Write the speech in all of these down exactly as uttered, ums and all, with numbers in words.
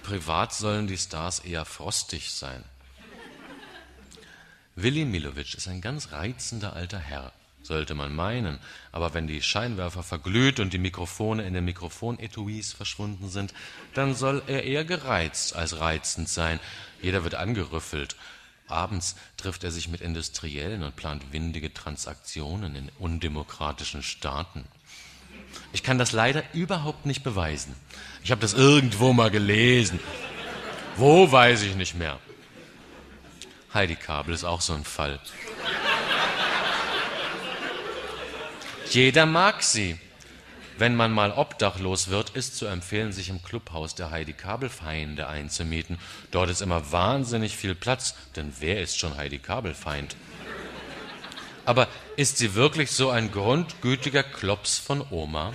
privat sollen die Stars eher frostig sein. Willy Millowitsch ist ein ganz reizender alter Herr, sollte man meinen, aber wenn die Scheinwerfer verglüht und die Mikrofone in den Mikrofonetuis verschwunden sind, dann soll er eher gereizt als reizend sein. Jeder wird angerüffelt. Abends trifft er sich mit Industriellen und plant windige Transaktionen in undemokratischen Staaten. Ich kann das leider überhaupt nicht beweisen. Ich habe das irgendwo mal gelesen. Wo, weiß ich nicht mehr. Heidi Kabel ist auch so ein Fall. Jeder mag sie. Wenn man mal obdachlos wird, ist zu empfehlen, sich im Clubhaus der Heidi Kabel-Feinde einzumieten. Dort ist immer wahnsinnig viel Platz, denn wer ist schon Heidi Kabel-Feind? Aber ist sie wirklich so ein grundgütiger Klops von Oma?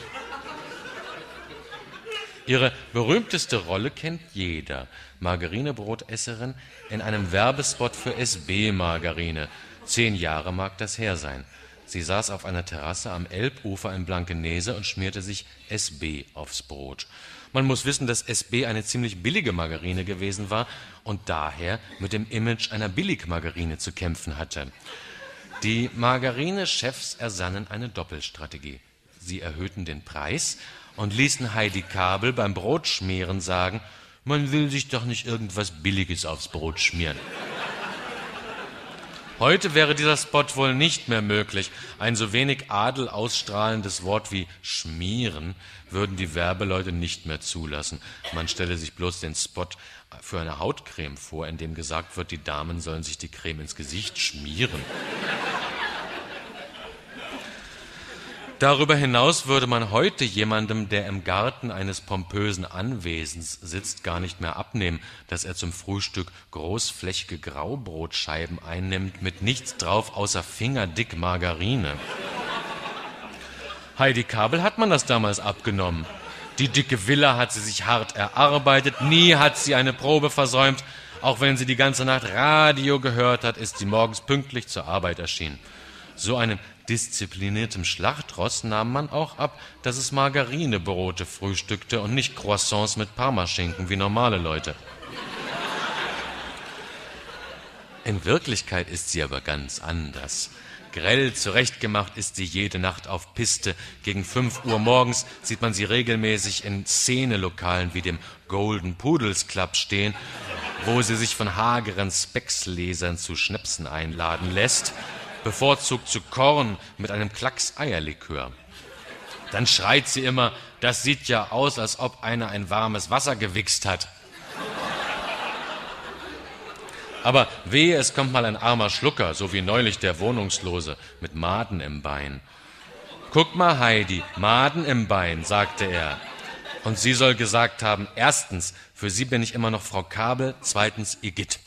Ihre berühmteste Rolle kennt jeder. Margarinebrotesserin in einem Werbespot für S B-Margarine. Zehn Jahre mag das her sein. Sie saß auf einer Terrasse am Elbufer in Blankenese und schmierte sich S B aufs Brot. Man muss wissen, dass S B eine ziemlich billige Margarine gewesen war und daher mit dem Image einer Billigmargarine zu kämpfen hatte. Die Margarine-Chefs ersannen eine Doppelstrategie. Sie erhöhten den Preis und ließen Heidi Kabel beim Brotschmieren sagen, man will sich doch nicht irgendwas Billiges aufs Brot schmieren. Heute wäre dieser Spot wohl nicht mehr möglich. Ein so wenig Adel ausstrahlendes Wort wie schmieren würden die Werbeleute nicht mehr zulassen. Man stelle sich bloß den Spot für eine Hautcreme vor, in dem gesagt wird, die Damen sollen sich die Creme ins Gesicht schmieren. Darüber hinaus würde man heute jemandem, der im Garten eines pompösen Anwesens sitzt, gar nicht mehr abnehmen, dass er zum Frühstück großflächige Graubrotscheiben einnimmt, mit nichts drauf außer fingerdick Margarine. Heidi Kabel hat man das damals abgenommen. Die dicke Villa hat sie sich hart erarbeitet, nie hat sie eine Probe versäumt. Auch wenn sie die ganze Nacht Radio gehört hat, ist sie morgens pünktlich zur Arbeit erschienen. So einem diszipliniertem Schlachtross nahm man auch ab, dass es Margarinebrote frühstückte und nicht Croissants mit Parmaschinken wie normale Leute. In Wirklichkeit ist sie aber ganz anders. Grell zurechtgemacht ist sie jede Nacht auf Piste. Gegen fünf Uhr morgens sieht man sie regelmäßig in Szenelokalen wie dem Golden Poodles Club stehen, wo sie sich von hageren Speckslesern zu Schnäpsen einladen lässt, bevorzugt zu Korn mit einem Klacks Eierlikör. Dann schreit sie immer, das sieht ja aus, als ob einer ein warmes Wasser gewichst hat. Aber wehe, es kommt mal ein armer Schlucker, so wie neulich der Wohnungslose mit Maden im Bein. Guck mal, Heidi, Maden im Bein, sagte er. Und sie soll gesagt haben, erstens, für sie bin ich immer noch Frau Kabel, zweitens, Igitt.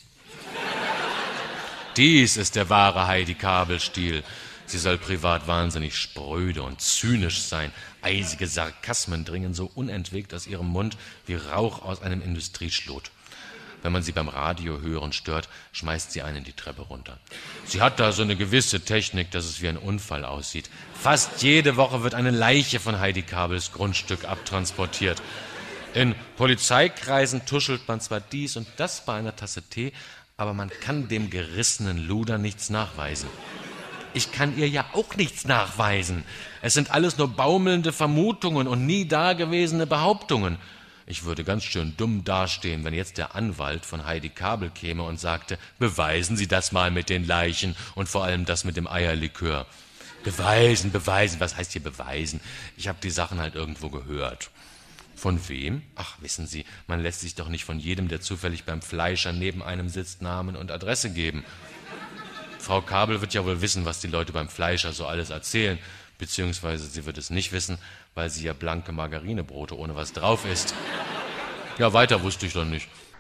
Dies ist der wahre Heidi Kabel-Stil. Sie soll privat wahnsinnig spröde und zynisch sein. Eisige Sarkasmen dringen so unentwegt aus ihrem Mund wie Rauch aus einem Industrieschlot. Wenn man sie beim Radio hören stört, schmeißt sie einen die Treppe runter. Sie hat da so eine gewisse Technik, dass es wie ein Unfall aussieht. Fast jede Woche wird eine Leiche von Heidi Kabels Grundstück abtransportiert. In Polizeikreisen tuschelt man zwar dies und das bei einer Tasse Tee, aber man kann dem gerissenen Luder nichts nachweisen. Ich kann ihr ja auch nichts nachweisen. Es sind alles nur baumelnde Vermutungen und nie dagewesene Behauptungen. Ich würde ganz schön dumm dastehen, wenn jetzt der Anwalt von Heidi Kabel käme und sagte, beweisen Sie das mal mit den Leichen und vor allem das mit dem Eierlikör. Beweisen, beweisen, was heißt hier beweisen? Ich habe die Sachen halt irgendwo gehört. Von wem? Ach, wissen Sie, man lässt sich doch nicht von jedem, der zufällig beim Fleischer neben einem sitzt, Namen und Adresse geben. Frau Kabel wird ja wohl wissen, was die Leute beim Fleischer so alles erzählen, beziehungsweise sie wird es nicht wissen, weil sie ja blanke Margarinebrote ohne was drauf isst. Ja, weiter wusste ich doch nicht.